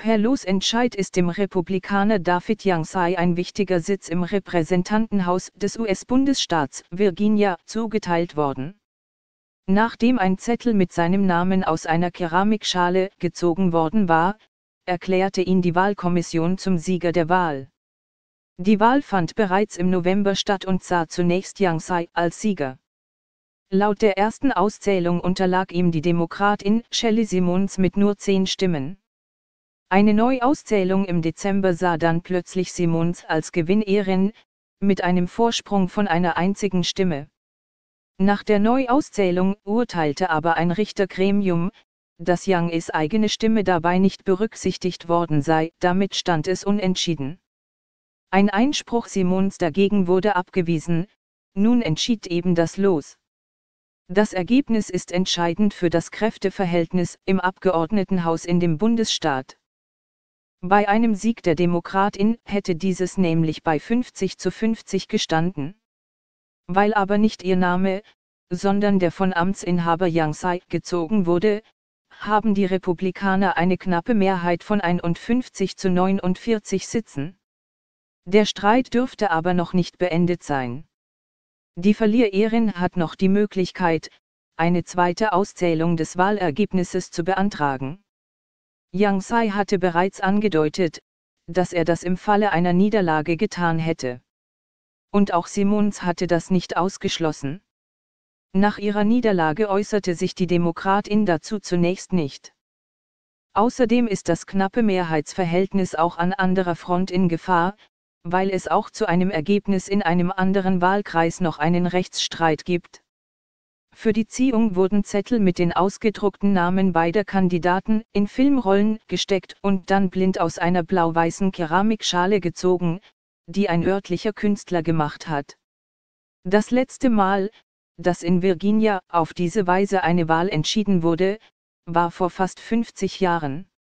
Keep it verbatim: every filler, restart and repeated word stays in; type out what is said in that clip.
Per Losentscheid ist dem Republikaner David Youngsai ein wichtiger Sitz im Repräsentantenhaus des U S-Bundesstaats Virginia zugeteilt worden. Nachdem ein Zettel mit seinem Namen aus einer Keramikschale gezogen worden war, erklärte ihn die Wahlkommission zum Sieger der Wahl. Die Wahl fand bereits im November statt und sah zunächst Youngsai als Sieger. Laut der ersten Auszählung unterlag ihm die Demokratin Shelley Simmons mit nur zehn Stimmen. Eine Neuauszählung im Dezember sah dann plötzlich Simmons als Gewinnerin, mit einem Vorsprung von einer einzigen Stimme. Nach der Neuauszählung urteilte aber ein Richtergremium, dass Youngs eigene Stimme dabei nicht berücksichtigt worden sei, damit stand es unentschieden. Ein Einspruch Simmons dagegen wurde abgewiesen, nun entschied eben das Los. Das Ergebnis ist entscheidend für das Kräfteverhältnis im Abgeordnetenhaus in dem Bundesstaat. Bei einem Sieg der Demokratin hätte dieses nämlich bei fünfzig zu fünfzig gestanden. Weil aber nicht ihr Name, sondern der von Amtsinhaber Youngsai gezogen wurde, haben die Republikaner eine knappe Mehrheit von einundfünfzig zu neunundvierzig Sitzen. Der Streit dürfte aber noch nicht beendet sein. Die Verliererin hat noch die Möglichkeit, eine zweite Auszählung des Wahlergebnisses zu beantragen. Youngsai hatte bereits angedeutet, dass er das im Falle einer Niederlage getan hätte. Und auch Simmons hatte das nicht ausgeschlossen. Nach ihrer Niederlage äußerte sich die Demokratin dazu zunächst nicht. Außerdem ist das knappe Mehrheitsverhältnis auch an anderer Front in Gefahr, weil es auch zu einem Ergebnis in einem anderen Wahlkreis noch einen Rechtsstreit gibt. Für die Ziehung wurden Zettel mit den ausgedruckten Namen beider Kandidaten in Filmrollen gesteckt und dann blind aus einer blau-weißen Keramikschale gezogen, die ein örtlicher Künstler gemacht hat. Das letzte Mal, dass in Virginia auf diese Weise eine Wahl entschieden wurde, war vor fast fünfzig Jahren.